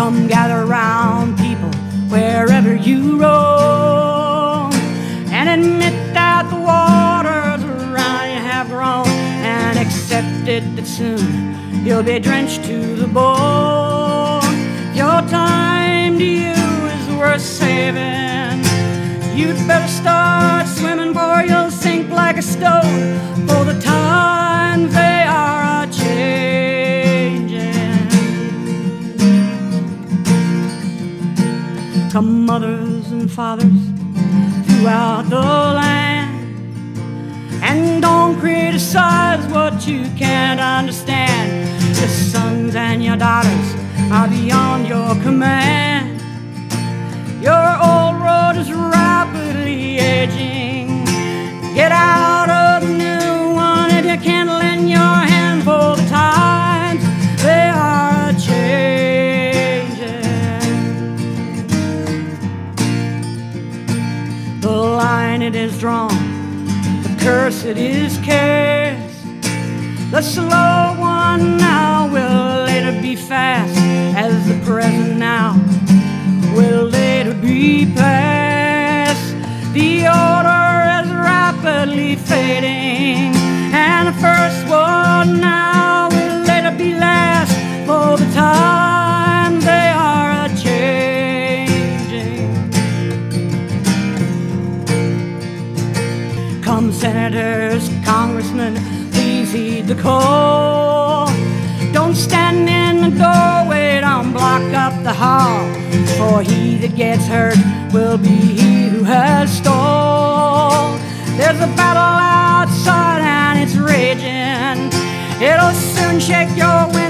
Come gather round, people, wherever you roam, and admit that the waters around you have grown, and accept it that soon you'll be drenched to the bone. Your time to you is worth saving. You'd better start swimming, for you'll sink like a stone, for the times they are a-changin'. Come mothers and fathers throughout the land, and don't criticize what you can't understand. Your sons and your daughters are beyond your command. Your old road is rapidly aging. Get out of the new one if you can't lend your hand, for the times they are a-changin'. The line it is drawn, the curse it is cast. The slow one now will later be fast, as the present now will later be past. The order is rapidly fading, and the first one now will later be last, for the time they are a-changing. Come senators, congressmen, please heed the call. Don't stand in the doorway, don't block up the hall, for he that gets hurt will be he who has stalled. There's a battle outside and it's raging. It'll soon shake your